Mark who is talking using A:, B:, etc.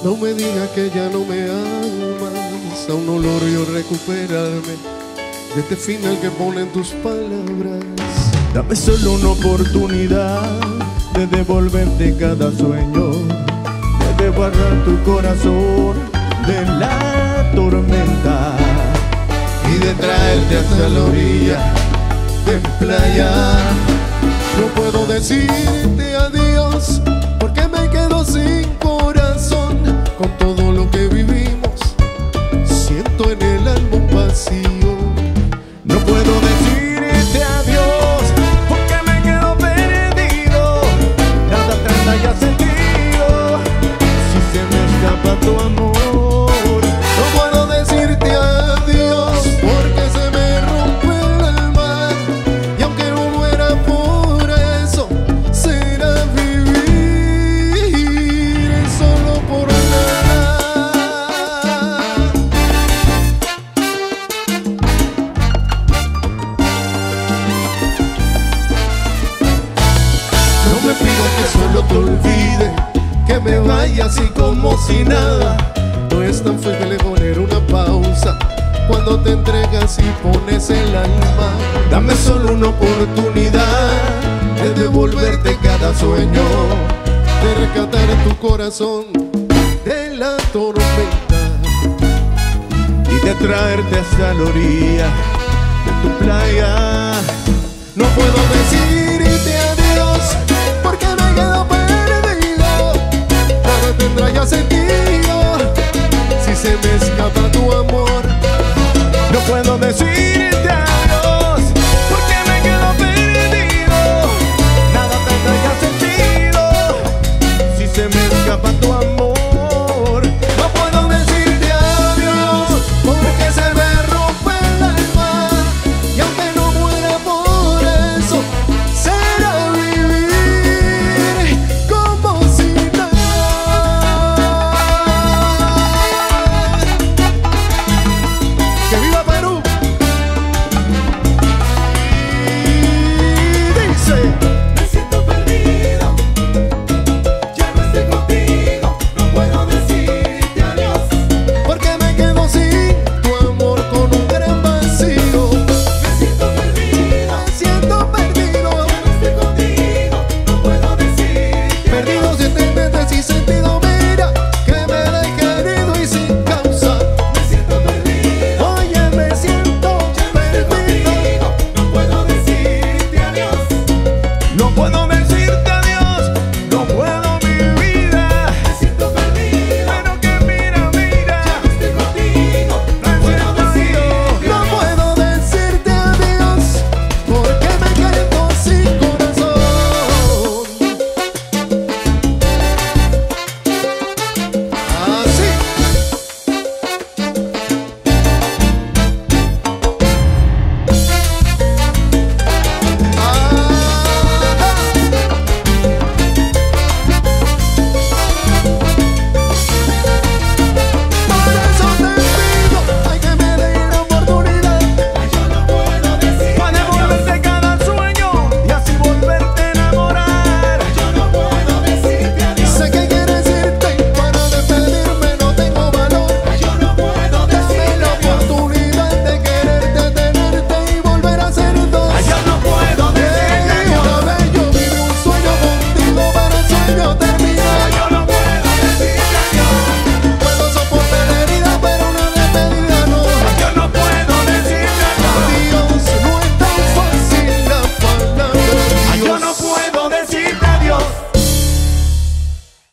A: No me digas que ya no me amas, aún no logro recuperarme de este final que ponen tus palabras.
B: Dame solo una oportunidad de devolverte cada sueño, de barrar tu corazón de la tormenta
A: y de traerte hasta la orilla de playa. No puedo decirte adiós porque me quedo sin corazón. Con todo lo que vivimos siento en el alma un vacío.
B: No puedo decirte adiós porque me quedo perdido. Nada atrás haya sentido si se me escapa tu amor.
A: No puedo decirte adiós porque se me rompe el alma, y aunque no muera por eso, será vivir solo por nada. No me pidas que solo te olvide, que me vaya así como si nada. No es tan fácil poner una pausa cuando te entregas y pones el alma. Dame solo una oportunidad de devolverte cada sueño, de rescatar tu corazón de la tormenta
B: Y de traerte hasta la orilla de tu playa.
A: No puedo decirte adiós porque me quedo perdido. Nada tendrá ya sentido si se me escapa tu amor.